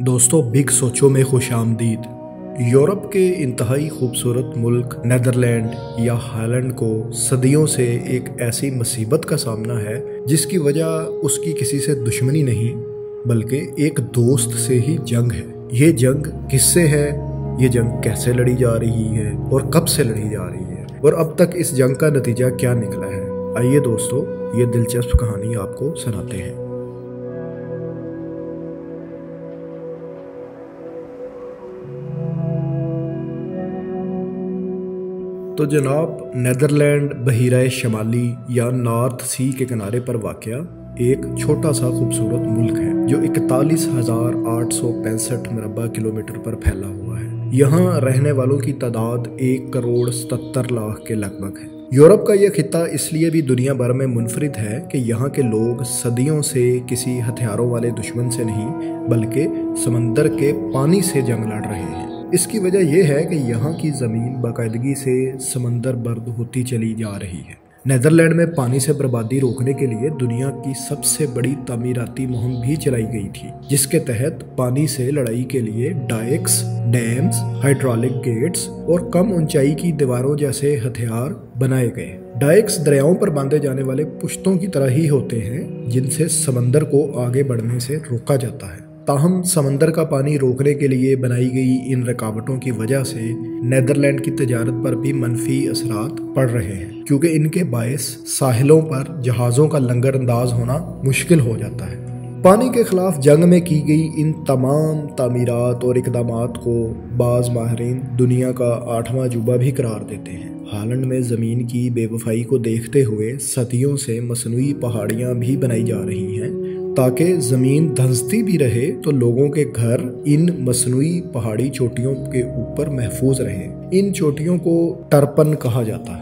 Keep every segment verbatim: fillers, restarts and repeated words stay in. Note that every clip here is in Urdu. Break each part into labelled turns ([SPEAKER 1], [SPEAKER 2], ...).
[SPEAKER 1] دوستو بگ سوچو میں خوش آمدید۔ یورپ کے انتہائی خوبصورت ملک نیدرلینڈ یا ہالینڈ کو صدیوں سے ایک ایسی مصیبت کا سامنا ہے جس کی وجہ اس کی کسی سے دشمنی نہیں بلکہ ایک دوست سے ہی جنگ ہے۔ یہ جنگ کس سے ہے، یہ جنگ کیسے لڑی جا رہی ہے اور کب سے لڑی جا رہی ہے اور اب تک اس جنگ کا نتیجہ کیا نکلا ہے؟ آئیے دوستو یہ دلچسپ کہانی آپ کو سناتے ہیں۔ تو جناب نیدرلینڈ بحیرہ شمالی یا نارتھ سی کے کنارے پر واقع ایک چھوٹا سا خوبصورت ملک ہے جو اکتالیس ہزار آٹھ سو پینسٹھ مربع کلومیٹر پر پھیلا ہوا ہے۔ یہاں رہنے والوں کی تعداد ایک کروڑ ستر لاکھ کے لگ بھگ ہے۔ یورپ کا یہ خطہ اس لیے بھی دنیا بھر میں منفرد ہے کہ یہاں کے لوگ صدیوں سے کسی ہتھیاروں والے دشمن سے نہیں بلکہ سمندر کے پانی سے جنگ لڑ رہے ہیں۔ اس کی وجہ یہ ہے کہ یہاں کی زمین باقاعدگی سے سمندر برد ہوتی چلی جا رہی ہے۔ نیدرلینڈ میں پانی سے بربادی روکنے کے لیے دنیا کی سب سے بڑی تعمیراتی مہم بھی چلائی گئی تھی جس کے تحت پانی سے لڑائی کے لیے ڈائیکس، ڈیمز، ہائیڈرولک گیٹس اور کم اونچائی کی دیواروں جیسے ہتھیار بنائے گئے۔ ڈائیکس دریاؤں پر باندھے جانے والے پشتوں کی طرح ہی ہوتے ہیں جن سے سمندر کو آگے بڑھنے سے روکا جاتا ہے۔ تاہم سمندر کا پانی روکنے کے لیے بنائی گئی ان رکاوٹوں کی وجہ سے نیدرلینڈ کی تجارت پر بھی منفی اثرات پڑ رہے ہیں کیونکہ ان کے باعث ساحلوں پر جہازوں کا لنگر انداز ہونا مشکل ہو جاتا ہے۔ پانی کے خلاف جنگ میں کی گئی ان تمام تعمیرات اور اقدامات کو بعض ماہرین دنیا کا آٹھواں عجوبہ بھی قرار دیتے ہیں۔ ہالینڈ میں زمین کی بے وفائی کو دیکھتے ہوئے صدیوں سے مصنوعی پہاڑیاں بھی بنائی جا رہی ہیں تاکہ زمین دھنستی بھی رہے تو لوگوں کے گھر ان مصنوعی پہاڑی چوٹیوں کے اوپر محفوظ رہیں۔ ان چوٹیوں کو ٹرپن کہا جاتا ہے۔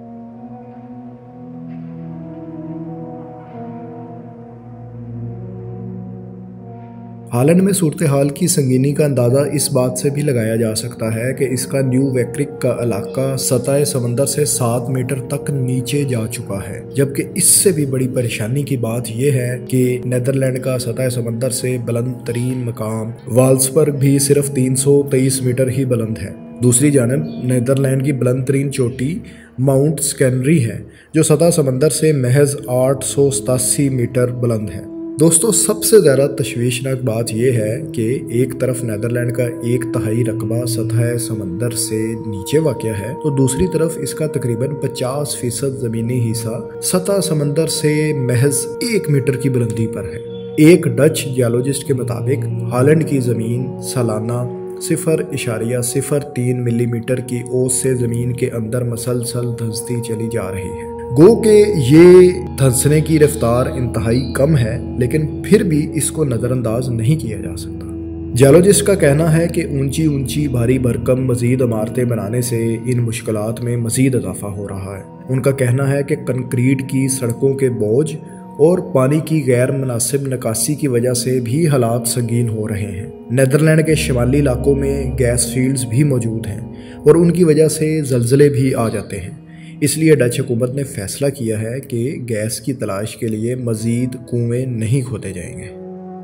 [SPEAKER 1] ہالینڈ میں صورتحال کی سنگینی کا اندازہ اس بات سے بھی لگایا جا سکتا ہے کہ اس کا نیو ویکرک کا علاقہ سطح سمندر سے سات میٹر تک نیچے جا چکا ہے، جبکہ اس سے بھی بڑی پریشانی کی بات یہ ہے کہ نیدرلینڈ کا سطح سمندر سے بلند ترین مقام والسبرگ بھی صرف تین سو تیئیس میٹر ہی بلند ہے۔ دوسری جانب نیدرلینڈ کی بلند ترین چوٹی ماؤنٹ سکینری ہے جو سطح سمندر سے محض آٹھ سو ستاسی میٹر بلند ہے۔ دوستو سب سے زیادہ تشویشناک بات یہ ہے کہ ایک طرف نیدرلینڈ کا ایک تہائی رقبہ سطح سمندر سے نیچے واقع ہے تو دوسری طرف اس کا تقریباً پچاس فیصد زمینی حصہ سطح سمندر سے محض ایک میٹر کی بلندی پر ہے۔ ایک ڈچ جیولوجسٹ کے مطابق ہالینڈ کی زمین سالانہ صفر اشاریہ صفر تین ملی میٹر کی اوز سے زمین کے اندر مسلسل دھنستی چلی جا رہی ہے۔ گو کہ یہ دھنسنے کی رفتار انتہائی کم ہے لیکن پھر بھی اس کو نظر انداز نہیں کیا جا سکتا۔ جیولوجسٹ کا کہنا ہے کہ اونچی اونچی بھاری بھرکم مزید عمارتیں بنانے سے ان مشکلات میں مزید اضافہ ہو رہا ہے۔ ان کا کہنا ہے کہ کنکریٹ کی سڑکوں کے بوجھ اور پانی کی غیر مناسب نکاسی کی وجہ سے بھی حالات سنگین ہو رہے ہیں۔ نیدرلینڈ کے شمالی علاقوں میں گیس فیلڈز بھی موجود ہیں اور ان کی وجہ سے زلزلے بھی آ جاتے ہیں۔ اس لیے ڈچ حکومت نے فیصلہ کیا ہے کہ گیس کی تلاش کے لیے مزید کنویں نہیں کھودے جائیں گے۔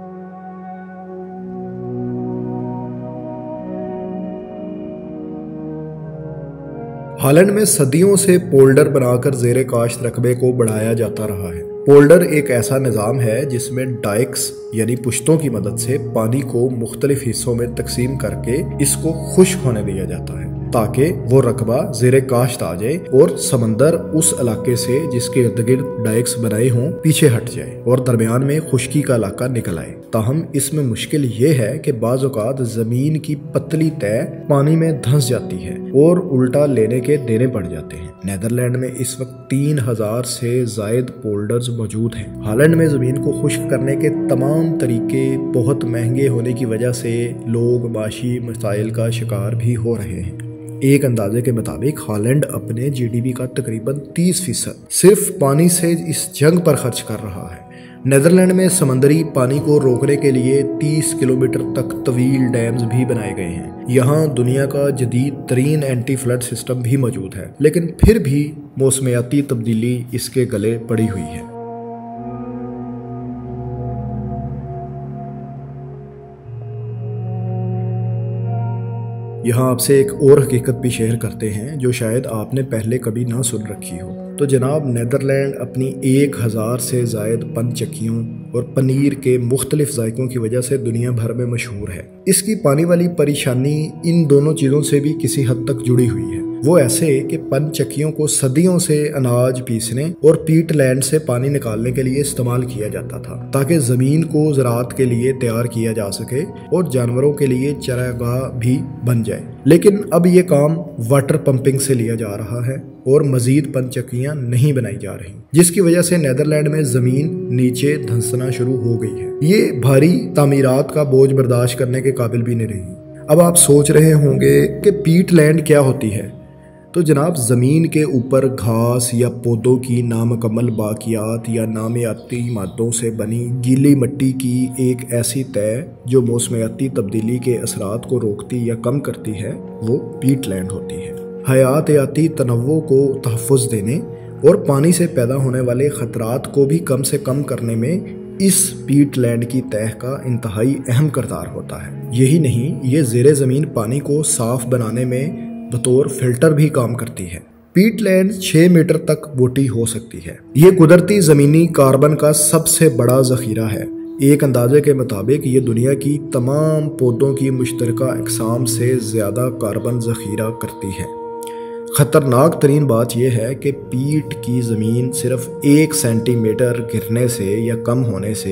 [SPEAKER 1] ہالینڈ میں صدیوں سے پولڈر بنا کر زیر کاشت رقبے کو بڑھایا جاتا رہا ہے۔ پولڈر ایک ایسا نظام ہے جس میں ڈائیکس یعنی پشتوں کی مدد سے پانی کو مختلف حصوں میں تقسیم کر کے اس کو خشک ہونے دیا جاتا ہے تاکہ وہ رقبہ زیر کاشت آ جائے اور سمندر اس علاقے سے جس کے ارد گرد ڈائیکس بنائے ہوں پیچھے ہٹ جائے اور درمیان میں خشکی کا علاقہ نکل آئے۔ تاہم اس میں مشکل یہ ہے کہ بعض اوقات زمین کی پتلی تہ پانی میں دھنس جاتی ہے اور الٹا لینے کے دینے پڑ جاتے ہیں۔ نیدرلینڈ میں اس وقت تین ہزار سے زائد پولڈرز موجود ہیں۔ ہالینڈ میں زمین کو خشک کرنے کے تمام طریقے بہت مہنگے ہونے کی وجہ سے لوگ معاشی مسائل کا شکار بھی ہو رہے ہیں۔ ایک اندازے کے مطابق ہالینڈ اپنے جی ڈی پی کا تقریباً تیس فیصد صرف پانی سے اس جنگ پر خرچ کر رہا ہے۔ نیدرلینڈ میں سمندری پانی کو روکنے کے لیے تیس کلومیٹر تک طویل ڈیمز بھی بنائے گئے ہیں۔ یہاں دنیا کا جدید ترین اینٹی فلڈ سسٹم بھی موجود ہے لیکن پھر بھی موسمیاتی تبدیلی اس کے گلے پڑی ہوئی ہے۔ यहाँ आपसे एक और हकीकत भी शेयर करते हैं जो शायद आपने पहले कभी ना सुन रखी हो। तो जनाब, नीदरलैंड अपनी एक हज़ार से ज़ायद पनचक्कियों और पनीर के मुख्तलिफ जायकों की वजह से दुनिया भर में मशहूर है। इसकी पानी वाली परेशानी इन दोनों चीज़ों से भी किसी हद तक जुड़ी हुई है। वो ऐसे कि पनचक्कियों को सदियों से अनाज पीसने और पीटलैंड से पानी निकालने के लिए इस्तेमाल किया जाता था ताकि ज़मीन को ज़राअत के लिए तैयार किया जा सके और जानवरों के लिए चरागाह भी बन जाए। लेकिन अब ये काम वाटर पंपिंग से लिया जा रहा है और मज़ीद पनचक्कियाँ नहीं बनाई जा रही, जिसकी वजह से नीदरलैंड में ज़मीन नीचे धंसना शुरू हो गई है। ये भारी तामीरात का बोझ बर्दाश्त करने के काबिल भी नहीं रही। अब आप सोच रहे होंगे कि पीटलैंड क्या होती है। तो जनाब, ज़मीन के ऊपर घास या पौधों की नामुकम्मल बाकियात या नामियाती मादों से बनी गीली मिट्टी की एक ऐसी तय जो मौसमियाती तब्दीली के असरात को रोकती या कम करती है, वो पीटलैंड होती है। हयातियाती तनव्वुर को तहफ़्फ़ुज़ देने और पानी से पैदा होने वाले ख़तरात को भी कम से कम करने में इस पीटलैंड की तह का इंतहाई अहम किरदार होता है। यही नहीं, ये ज़ेरे ज़मीन पानी को साफ़ बनाने में बतौर फिल्टर भी काम करती है। पीटलैंड छह मीटर तक मोटी हो सकती है। ये कुदरती ज़मीनी कार्बन का सबसे बड़ा ज़ख़ीरा है। एक अंदाजे के मुताबिक ये दुनिया की तमाम पौधों की मुश्तरका अक़साम से ज़्यादा कार्बन ज़ख़ीरा करती है। ख़तरनाक तरीन बात यह है कि पीट की ज़मीन सिर्फ एक सेंटीमीटर गिरने से या कम होने से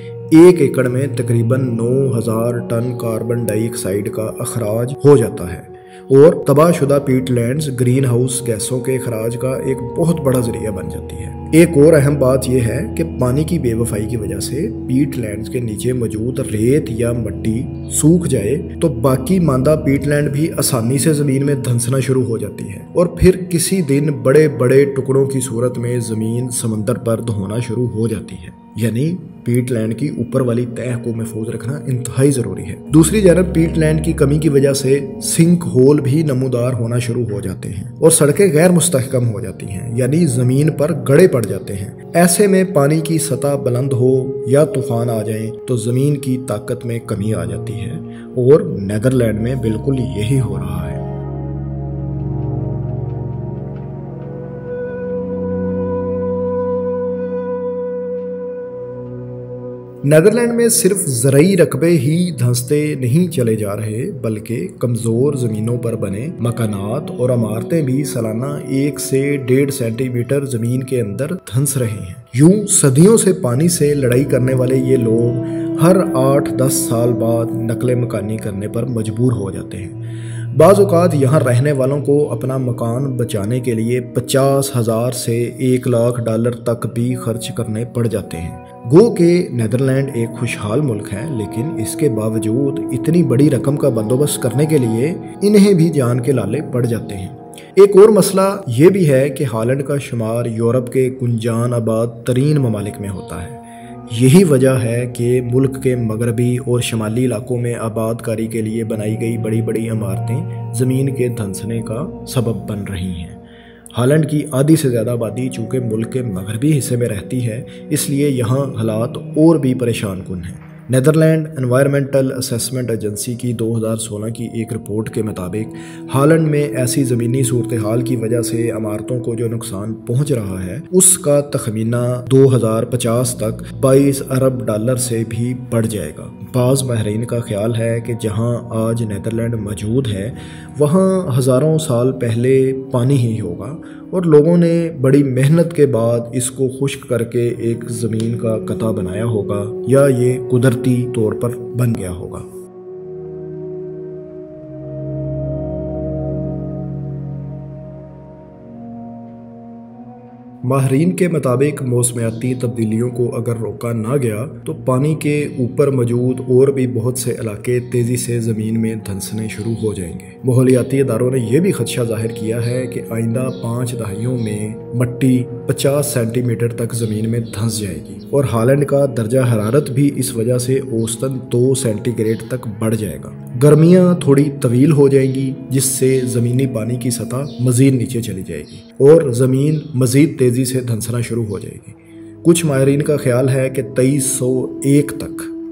[SPEAKER 1] एक एकड़ में तकरीबन नौ हज़ार टन कार्बन डाइऑक्साइड का अखराज हो जाता है और तबाहशुदा पीटलैंड्स ग्रीन हाउस गैसों के अखराज का एक बहुत बड़ा जरिया बन जाती है। एक और अहम बात यह है कि पानी की बेवफाई की वजह से पीटलैंड्स के नीचे मौजूद रेत या मिट्टी सूख जाए तो बाकी मांदा पीटलैंड भी आसानी से ज़मीन में धंसना शुरू हो जाती है और फिर किसी दिन बड़े बड़े टुकड़ों की सूरत में ज़मीन समंदर पर धोना शुरू हो जाती है। यानी पीटलैंड की ऊपर वाली तह को महफूज रखना इंतहाई ज़रूरी है। दूसरी जानब पीटलैंड की कमी की वजह से सिंक होल भी नमूदार होना शुरू हो जाते हैं और सड़कें गैर मुस्तहकम हो जाती हैं, यानी ज़मीन पर गड़े पड़ जाते हैं। ऐसे में पानी की सतह बुलंद हो या तूफान आ जाए तो ज़मीन की ताकत में कमी आ जाती है और नीदरलैंड में बिल्कुल यही हो रहा है। नीदरलैंड में सिर्फ ज़रई रकबे ही धंसते नहीं चले जा रहे, बल्कि कमज़ोर ज़मीनों पर बने मकानात और इमारतें भी सालाना एक से डेढ़ सेंटीमीटर ज़मीन के अंदर धंस रहे हैं। यूं सदियों से पानी से लड़ाई करने वाले ये लोग हर आठ दस साल बाद नकले मकानी करने पर मजबूर हो जाते हैं। बाज़ औक़ात यहाँ रहने वालों को अपना मकान बचाने के लिए पचास हज़ार से एक लाख डॉलर तक भी खर्च करने पड़ जाते हैं। गो के नीदरलैंड एक खुशहाल मुल्क है, लेकिन इसके बावजूद इतनी बड़ी रकम का बंदोबस्त करने के लिए इन्हें भी जान के लाले पड़ जाते हैं। एक और मसला ये भी है कि हॉलैंड का शुमार यूरोप के गुंजान आबाद तरीन ममालिक में होता है। यही वजह है कि मुल्क के मगरबी और शमाली इलाकों में आबादकारी के लिए बनाई गई बड़ी बड़ी इमारतें ज़मीन के धंसने का सबब बन रही हैं। हॉलैंड की आधी से ज़्यादा आबादी चूँकि मुल्क के मगरबी हिस्से में रहती है, इसलिए यहाँ हालात और भी परेशान कुन हैं। नीदरलैंड एनवायरमेंटल असेसमेंट एजेंसी की दो हज़ार सोलह की एक रिपोर्ट के मुताबिक हॉलैंड में ऐसी ज़मीनी सूरत हाल की वजह से इमारतों को जो नुकसान पहुँच रहा है उसका तखमीना दो हज़ार पचास तक बाईस अरब डॉलर से भी बढ़ जाएगा। बाज़ माहिरीन का ख्याल है कि जहाँ आज नीदरलैंड मौजूद है वहाँ हज़ारों साल पहले पानी ही होगा और लोगों ने बड़ी मेहनत के बाद इसको खुश्क करके एक ज़मीन का कता बनाया होगा या ये कुदरती तौर पर बन गया होगा। माहरीन के मुताबिक मौसमियाती तब्दीलियों को अगर रोका ना गया तो पानी के ऊपर मौजूद और भी बहुत से इलाके तेज़ी से ज़मीन में धंसने शुरू हो जाएंगे। माहौलियाती इदारों ने यह भी खदशा जाहिर किया है कि आइंदा पाँच दहाइयों में मिट्टी पचास सेंटीमीटर तक ज़मीन में धंस जाएगी और हॉलैंड का दर्जा हरारत भी इस वजह से औसतन दो सेंटीग्रेड तक बढ़ जाएगा। गर्मियाँ थोड़ी तवील हो जाएंगी जिससे ज़मीनी पानी की सतह मज़ीद नीचे चली जाएगी और ज़मीन मज़ीद तेज़ी से धंसना शुरू हो जाएगी। कुछ माहिरीन का ख्याल है कि तेईस सौ एक तक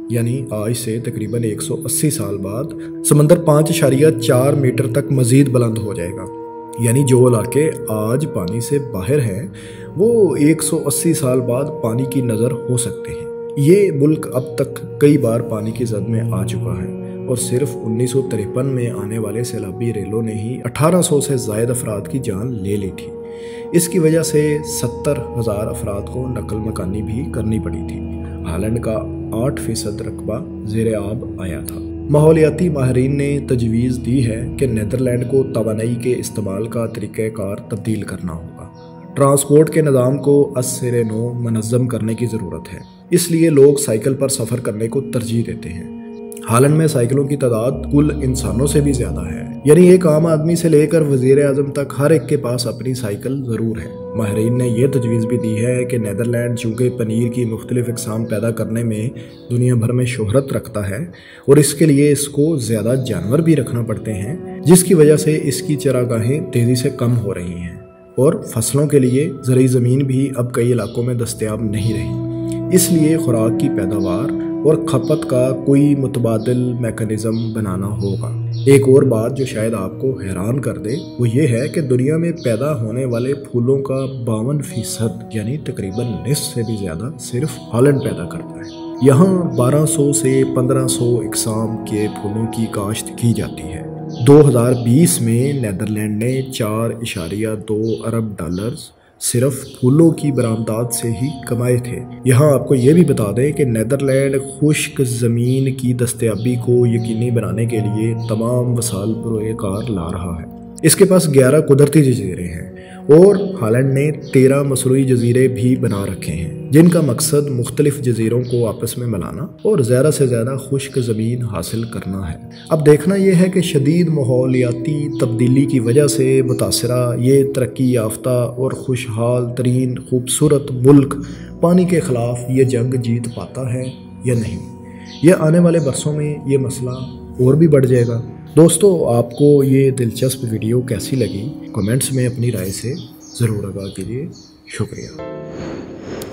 [SPEAKER 1] یعنی آج سے تقریباً ایک سو اسی سال بعد سمندر پانچ اشاریہ چار میٹر تک مزید بلند ہو جائے گا، یعنی جو علاقے آج پانی سے باہر ہیں وہ ایک سو اسی سال بعد پانی کی نظر ہو سکتے ہیں۔ یہ ملک اب تک کئی بار پانی کی زد میں آ چکا ہے اور صرف انیس سو تریپن میں آنے والے سیلابی ریلوں نے ہی اٹھارہ سو سے زائد افراد کی جان لے لی تھی۔ اس کی وجہ سے ستر ہزار افراد کو نقل مکانی بھی کرنی پڑی تھی۔ ہالینڈ کا آٹھ فیصد رقبہ زیر آب آیا تھا۔ ماحولیاتی ماہرین نے تجویز دی ہے کہ نیدرلینڈ کو توانائی کے استعمال کا طریقہ کار تبدیل کرنا ہوگا۔ ٹرانسپورٹ کے نظام کو از سر نو منظم کرنے کی ضرورت ہے، اس لیے لوگ سائیکل پر سفر کرنے کو ترجیح دیتے ہیں۔ ہالینڈ میں سائیکلوں کی تعداد کل انسانوں سے بھی زیادہ ہے، یعنی ایک عام آدمی سے لے کر وزیر اعظم تک ہر ایک کے پاس اپنی سائیکل ضرور ہے۔ ماہرین نے یہ تجویز بھی دی ہے کہ نیدرلینڈ چونکہ پنیر کی مختلف اقسام پیدا کرنے میں دنیا بھر میں شہرت رکھتا ہے اور اس کے لیے اس کو زیادہ جانور بھی رکھنا پڑتے ہیں، جس کی وجہ سے اس کی چراگاہیں تیزی سے کم ہو رہی ہیں اور فصلوں کے لیے زرعی زمین بھی اب کئی علاقوں میں دستیاب نہیں رہی۔ اس لیے خوراک کی پیداوار اور کھپت کا کوئی متبادل میکانزم بنانا ہوگا۔ ایک اور بات جو شاید آپ کو حیران کر دے وہ یہ ہے کہ دنیا میں پیدا ہونے والے پھولوں کا باون فیصد یعنی تقریباً نصف سے بھی زیادہ صرف ہالینڈ پیدا کرتا ہے۔ یہاں بارہ سو سے پندرہ سو اقسام کے پھولوں کی کاشت کی جاتی ہے۔ دو ہزار بیس میں نیدرلینڈ نے چار اشاریہ دو ارب ڈالرز صرف پھولوں کی برآمدات سے ہی کمائے تھے۔ یہاں آپ کو یہ بھی بتا دیں کہ نیدرلینڈ خشک زمین کی دستیابی کو یقینی بنانے کے لیے تمام وسائل بروئے کار لا رہا ہے۔ اس کے پاس گیارہ قدرتی جزیرے ہیں اور ہالینڈ نے تیرہ مصنوعی جزیرے بھی بنا رکھے ہیں، جن کا مقصد مختلف جزیروں کو آپس میں ملانا اور زیادہ سے زیادہ خشک زمین حاصل کرنا ہے۔ اب دیکھنا یہ ہے کہ شدید ماحولیاتی تبدیلی کی وجہ سے متاثرہ یہ ترقی یافتہ اور خوشحال ترین خوبصورت ملک پانی کے خلاف یہ جنگ جیت پاتا ہے یا نہیں۔ یہ آنے والے برسوں میں یہ مسئلہ اور بھی بڑھ جائے گا۔ دوستو، آپ کو یہ دلچسپ ویڈیو کیسی لگی؟ کمنٹس میں اپنی رائے سے ضرور آگاہ کیجیے۔ شکریہ۔